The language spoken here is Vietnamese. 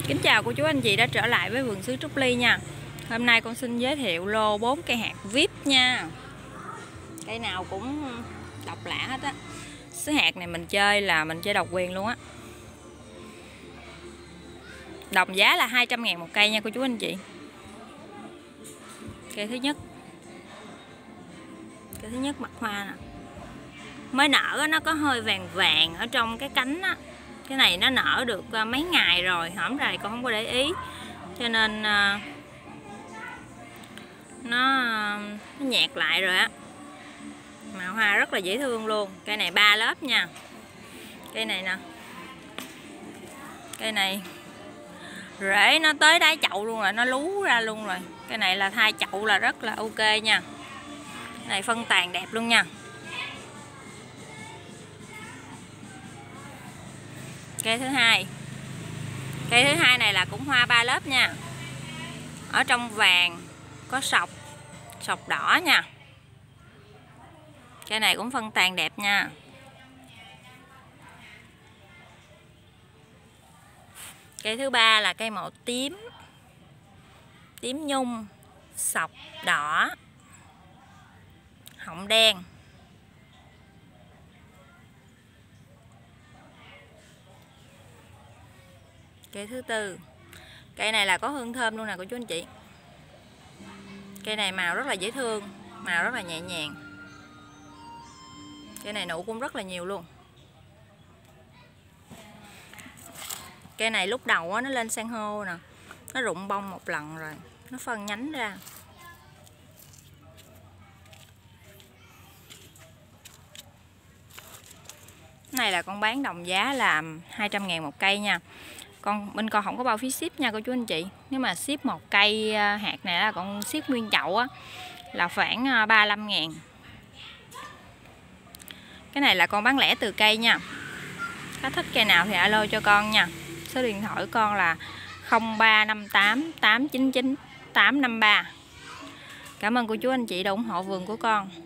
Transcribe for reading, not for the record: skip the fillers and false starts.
Kính chào cô chú anh chị đã trở lại với vườn sứ Trúc Ly nha. Hôm nay con xin giới thiệu lô 4 cây hạt VIP nha. Cây nào cũng độc lạ hết á. Sứ hạt này mình chơi là mình chơi độc quyền luôn á. Đồng giá là 200.000 một cây nha cô chú anh chị. Cây thứ nhất. Cây thứ nhất mặt hoa nè. Mới nở á, nó có hơi vàng vàng ở trong cái cánh á. Cái này nó nở được mấy ngày rồi, hổm rày con không có để ý, cho nên nó nhạt lại rồi á. Màu hoa rất là dễ thương luôn. Cây này 3 lớp nha. Cây này nè, cây này rễ nó tới đáy chậu luôn rồi, nó lú ra luôn rồi. Cái này là thay chậu là rất là ok nha. Cái này phân tàn đẹp luôn nha. Cây thứ hai. Cây thứ hai này là cũng hoa 3 lớp nha. Ở trong vàng có sọc đỏ nha. Cây này cũng phân tàn đẹp nha. Cây thứ ba là cây màu tím nhung, sọc đỏ, họng đen. Cây thứ tư. Cây này là có hương thơm luôn nè cô chú anh chị. Cây này màu rất là dễ thương, màu rất là nhẹ nhàng. Cây này nụ cũng rất là nhiều luôn. Cây này lúc đầu á, nó lên san hô nè, nó rụng bông một lần rồi, nó phân nhánh ra. Cái này là con bán đồng giá là 200.000 một cây nha. Bên con không có bao phí ship nha cô chú anh chị. Nếu mà ship một cây hạt này là con ship nguyên chậu á, là khoảng 35.000. Cái này là con bán lẻ từ cây nha. Khách thích cây nào thì alo cho con nha. Số điện thoại của con là 0358 899 853. Cảm ơn cô chú anh chị đã ủng hộ vườn của con.